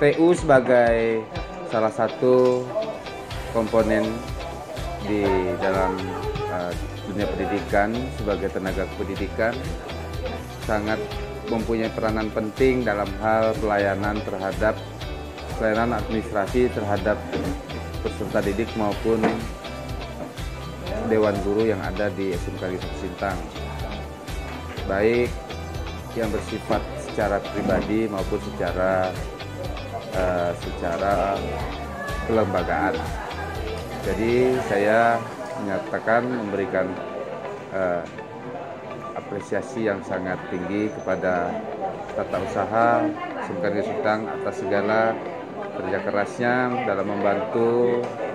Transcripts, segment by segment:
TU sebagai salah satu komponen di dalam dunia pendidikan, sebagai tenaga pendidikan sangat mempunyai peranan penting dalam hal pelayanan administrasi terhadap peserta didik maupun Dewan Guru yang ada di SMK Negeri 1 Sintang, baik yang bersifat secara pribadi maupun secara kelembagaan. Jadi saya menyatakan memberikan apresiasi yang sangat tinggi kepada tata usaha SMK Negeri 1 Sintang atas segala kerja kerasnya dalam membantu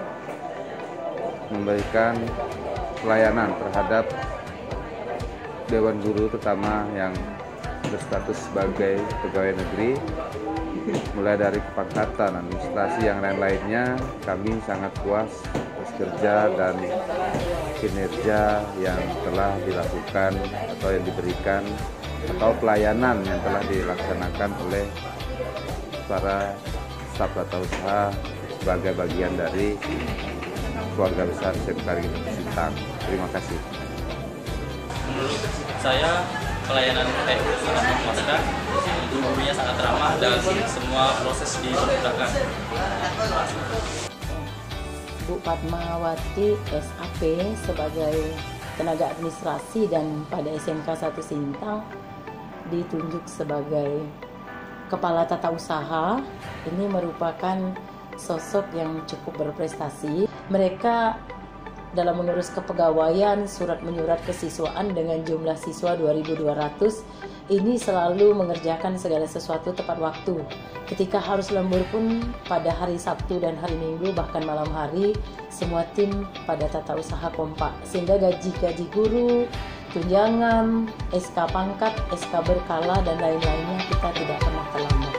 memberikan pelayanan terhadap Dewan Guru, terutama yang berstatus sebagai pegawai negeri, mulai dari kepangkatan, administrasi, yang lain-lainnya. Kami sangat puas atas kerja dan kinerja yang telah dilakukan atau yang diberikan, atau pelayanan yang telah dilaksanakan oleh para staf tata usaha sebagai bagian dari keluarga besar SMK Negeri 1 Sintang. Terima kasih. Menurut saya pelayanan TU sangat memuaskan, gurunya sangat ramah dan semua proses dimudahkan. Bu Padmawati SAP sebagai tenaga administrasi dan pada SMK 1 Sintang ditunjuk sebagai kepala tata usaha. Ini merupakan sosok yang cukup berprestasi. Mereka dalam mengurus kepegawaian, surat menyurat kesiswaan dengan jumlah siswa 2.200 ini selalu mengerjakan segala sesuatu tepat waktu. Ketika harus lembur pun pada hari Sabtu dan hari Minggu, bahkan malam hari, semua tim pada tata usaha kompak, sehingga gaji guru, tunjangan, SK pangkat, SK berkala dan lain-lainnya kita tidak pernah terlambat.